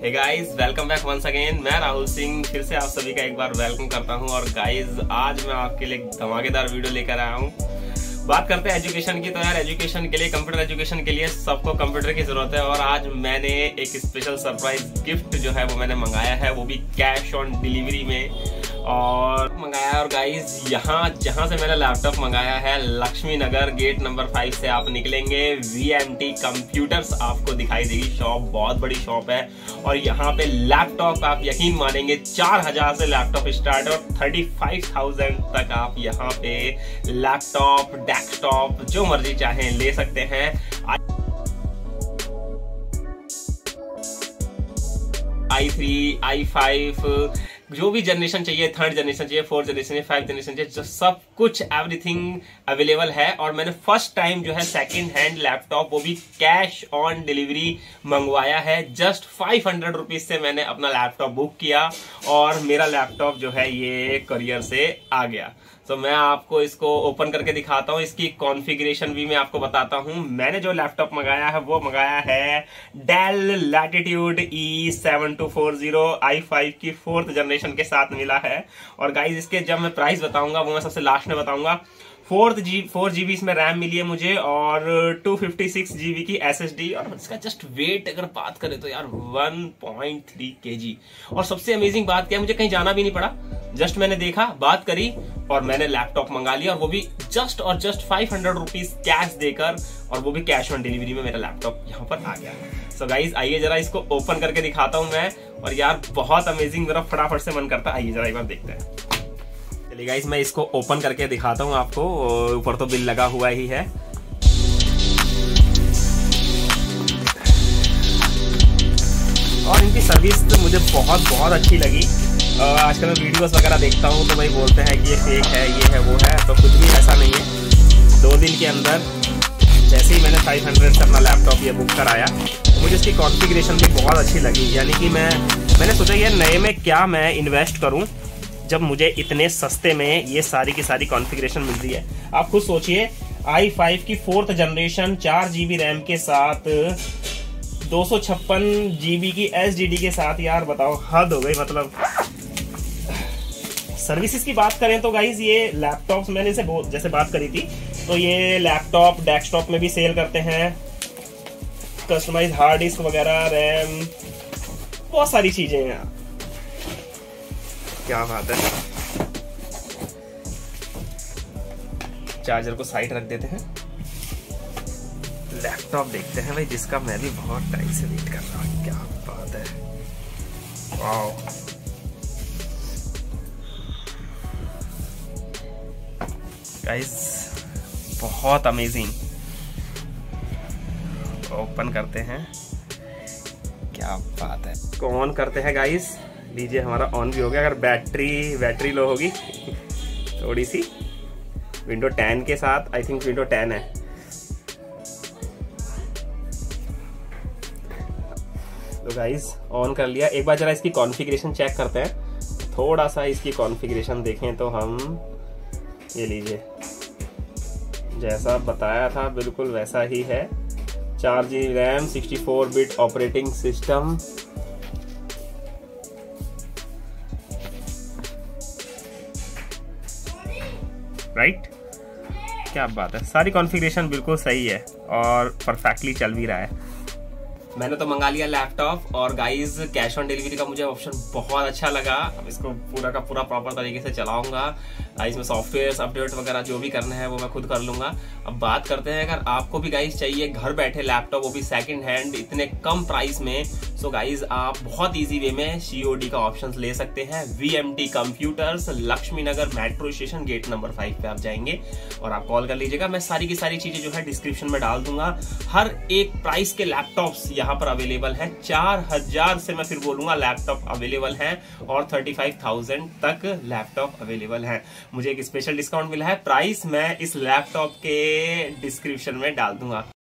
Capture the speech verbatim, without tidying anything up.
हे guys, welcome back once again. मैं राहुल सिंह फिर से आप सभी का एक बार वेलकम करता हूं। और गाइस, आज मैं आपके लिए धमाकेदार वीडियो लेकर आया हूं। बात करते हैं एजुकेशन की। तो यार, एजुकेशन के लिए, कंप्यूटर एजुकेशन के लिए सबको कंप्यूटर की जरूरत है। और आज मैंने एक स्पेशल सरप्राइज गिफ्ट जो है वो मैंने मंगाया है, वो भी कैश ऑन डिलीवरी में और मंगाया है। और गाइस, यहाँ जहाँ से मैंने लैपटॉप मंगाया है, Laxmi Nagar gate number five से आप निकलेंगे, वीएमटी कंप्यूटर्स आपको दिखाई देगी। शॉप बहुत बड़ी शॉप है और यहाँ पे लैपटॉप आप यकीन मानेंगे चार हजार से लैपटॉप स्टार्ट और थर्टी फाइव थाउजेंड तक आप यहाँ पे लैपटॉप, डेस्कटॉप जो मर्जी चाहें ले सकते हैं। आई थ्री, आई फाइव, जो भी जनरेशन चाहिए, थर्ड जनरेशन चाहिए, फोर्थ जनरेशन चाहिए, फाइव जनरेशन चाहिए, सब कुछ एवरीथिंग अवेलेबल है। और मैंने फर्स्ट टाइम जो है सेकंड हैंड लैपटॉप, वो भी कैश ऑन डिलीवरी मंगवाया है। जस्ट फाइव हंड्रेड रुपीज से मैंने अपना लैपटॉप बुक किया और मेरा लैपटॉप जो है ये कुरियर से आ गया। तो मैं आपको इसको ओपन करके दिखाता हूँ, इसकी कॉन्फ़िगरेशन भी मैं आपको बताता हूँ। मैंने जो लैपटॉप मंगाया है वो मंगाया है Dell Latitude E seven two four zero i five की फोर्थ जनरेशन के साथ मिला है। और गाइज, इसके जब मैं प्राइस बताऊंगा वो मैं सबसे लास्ट में बताऊंगा। फोर्थ जी फोर जीबी इसमें रैम मिली है मुझे और टू फिफ्टी सिक्स जीबी की एसएसडी। और इसका जस्ट वेट अगर बात करें तो यार वन पॉइंट थ्री केजी। और सबसे अमेजिंग बात क्या है, मुझे कहीं जाना भी नहीं पड़ा। जस्ट मैंने देखा, बात करी और मैंने लैपटॉप मंगा लिया, और वो भी जस्ट और just five hundred rupees cash देकर, और वो भी कैश ऑन डिलीवरी में मेरा लैपटॉप यहाँ पर आ गया। सो गाइज, आइए जरा इसको ओपन करके दिखाता हूँ मैं। और यार बहुत अमेजिंग, मेरा फटाफट से मन करता है। आइए जरा एक बार देखते हैं। चलिए गाइज, मैं इसको ओपन करके दिखाता हूँ आपको। ऊपर तो बिल लगा हुआ ही है। और इनकी सर्विस तो मुझे बहुत बहुत अच्छी लगी। आजकल मैं वीडियोस वगैरह देखता हूँ तो भाई बोलते हैं कि ये फेक है, ये है, वो है, तो कुछ भी ऐसा नहीं है। दो दिन के अंदर जैसे ही मैंने फाइव हंड्रेड से अपना लैपटॉप ये बुक कराया, तो मुझे इसकी कॉन्फ़िगरेशन भी बहुत अच्छी लगी। यानी कि मैं मैंने सोचा ये नए में क्या मैं इन्वेस्ट करूँ जब मुझे इतने सस्ते में ये सारी की सारी कॉन्फ़िगरेशन मिल रही है। आप खुद सोचिए, आई फाइव की फोर्थ जनरेशन चार जीबी रैम के साथ, दो सौ छप्पन जीबी की एसडीडी के साथ। यार बताओ, हद हो गई। मतलब सर्विसेज की बात करें तो गाइज, ये लैपटॉप्स मैंने इसे जैसे बात करी थी, तो ये लैपटॉप डेस्कटॉप में भी सेल करते हैं। कस्टमाइज हार्ड डिस्क वगैरह, रैम, बहुत सारी चीजें हैं। क्या बात है। चार्जर को साइड रख देते हैं, लैपटॉप देखते हैं भाई, जिसका मैं भी बहुत टाइम से वेट कर रहा हूँ। क्या बात है, वाओ। गाइस, बहुत अमेजिंग। ओपन करते हैं, क्या बात है। इसको ऑन करते हैं गाइस। लीजिए, हमारा ऑन भी हो गया। अगर बैटरी बैटरी लो होगी थोड़ी सी, विंडो टेन के साथ, आई थिंक विंडो टेन है। तो गाइस, ऑन कर लिया। एक बार जरा इसकी कॉन्फ़िगरेशन चेक करते हैं। थोड़ा सा इसकी कॉन्फ़िगरेशन देखें तो हम, ये लीजिए, जैसा बताया था बिल्कुल वैसा ही है। चार G B RAM, sixty four bit operating system. Right, क्या बात है। सारी कॉन्फ़िगरेशन बिल्कुल सही है और परफेक्टली चल भी रहा है। मैंने तो मंगा लिया लैपटॉप। और गाइज, कैश ऑन डिलीवरी का मुझे ऑप्शन बहुत अच्छा लगा। अब इसको पूरा का पूरा प्रॉपर तरीके से चलाऊंगा। इसमें सॉफ्टवेयर अपडेट वगैरह जो भी करना है वो मैं खुद कर लूंगा। अब बात करते हैं, अगर आपको भी गाइज चाहिए घर बैठे लैपटॉप, वो भी सेकंड हैंड, इतने कम प्राइस में, सो गाइज आप बहुत इजी वे में सीओडी का ऑप्शन ले सकते हैं। VMT computers, Laxmi Nagar metro station gate number five पे आप जाएंगे और आप कॉल कर लीजिएगा। मैं सारी की सारी चीजें जो है डिस्क्रिप्शन में डाल दूंगा। हर एक प्राइस के लैपटॉप्स यहाँ पर अवेलेबल है। चार हजार से मैं फिर बोलूंगा लैपटॉप अवेलेबल है और थर्टी फाइव थाउजेंड तक लैपटॉप अवेलेबल है। मुझे एक स्पेशल डिस्काउंट मिला है। प्राइस मैं इस लैपटॉप के डिस्क्रिप्शन में डाल दूंगा।